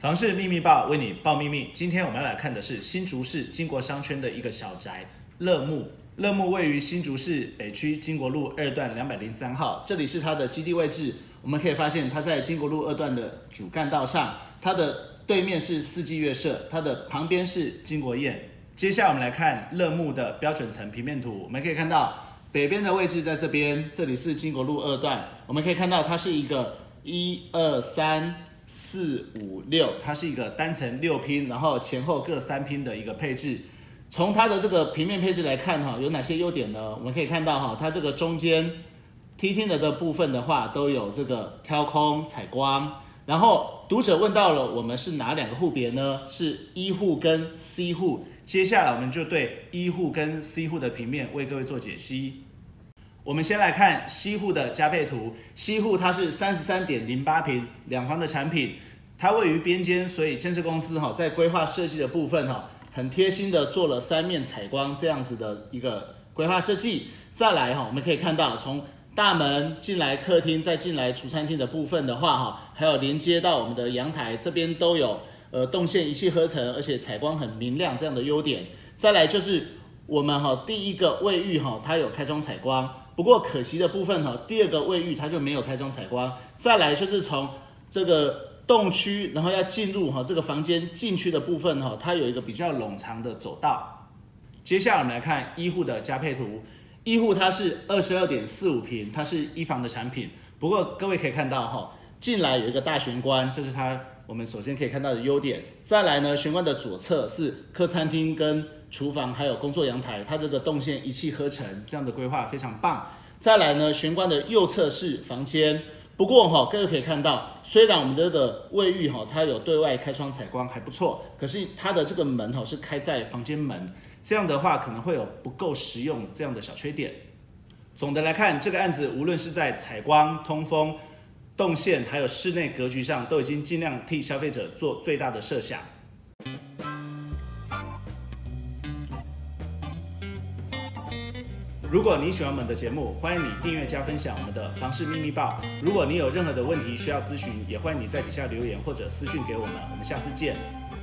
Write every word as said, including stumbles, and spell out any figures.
房市秘密报为你报秘密。今天我们要来看的是新竹市经国商圈的一个小宅乐木。乐木位于新竹市北区经国路二段两百零三号，这里是它的基地位置。我们可以发现，它在经国路二段的主干道上，它的对面是四季乐社，它的旁边是经国宴。接下来我们来看乐木的标准层平面图，我们可以看到北边的位置在这边，这里是经国路二段，我们可以看到它是一个一二三四五六，它是一个单层六拼，然后前后各三拼的一个配置。从它的这个平面配置来看哈，有哪些优点呢？我们可以看到哈，它这个中间梯厅的的部分的话，都有这个挑空采光。然后读者问到了，我们是哪两个户别呢？是一户跟 C 户。接下来我们就对一户跟 C 户的平面为各位做解析。我们先来看西户的加配图，西户它是 三十三点零八 坪两房的产品，它位于边间，所以建设公司在规划设计的部分很贴心的做了三面采光这样子的一个规划设计。再来我们可以看到，从大门进来客厅，再进来厨餐厅的部分的话，还有连接到我们的阳台这边都有呃动线一气呵成，而且采光很明亮这样的优点。再来就是我们第一个卫浴它有开窗采光。不过可惜的部分哈，第二个卫浴它就没有开窗采光。再来就是从这个动区，然后要进入哈这个房间进去的部分哈，它有一个比较冗长的走道。接下来我们来看一户的加配图，一户它是 二十二点四五 坪，它是一房的产品。不过各位可以看到哈，进来有一个大玄关，这是它我们首先可以看到的优点。再来呢，玄关的左侧是客餐厅跟厨房还有工作阳台，它这个动线一气呵成，这样的规划非常棒。再来呢，玄关的右侧是房间。不过哈，各位可以看到，虽然我们这个卫浴哈，它有对外开窗采光还不错，可是它的这个门哈是开在房间门，这样的话可能会有不够实用这样的小缺点。总的来看，这个案子无论是在采光、通风、动线还有室内格局上，都已经尽量替消费者做最大的设想。如果你喜欢我们的节目，欢迎你订阅加分享我们的房市秘密报。如果你有任何的问题需要咨询，也欢迎你在底下留言或者私讯给我们。我们下次见。